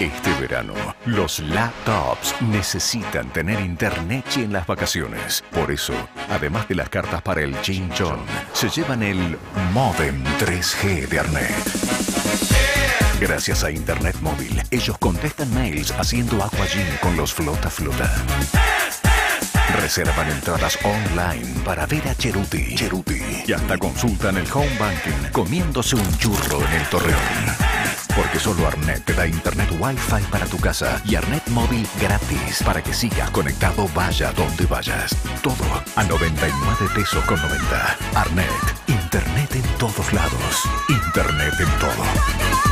Este verano, los laptops necesitan tener internet y en las vacaciones. Por eso, además de las cartas para el Chinchón, se llevan el Modem 3G de Arnet. Gracias a Internet Móvil, ellos contestan mails haciendo aquagym con los Flota Flota. Reservan entradas online para ver a Cheruti. Y hasta consultan el home banking comiéndose un churro en el Torreón. Porque solo Arnet te da internet Wi-Fi para tu casa y Arnet Móvil gratis para que sigas conectado vaya donde vayas. Todo a 99 pesos con 90. Arnet, internet en todos lados. Internet en todo.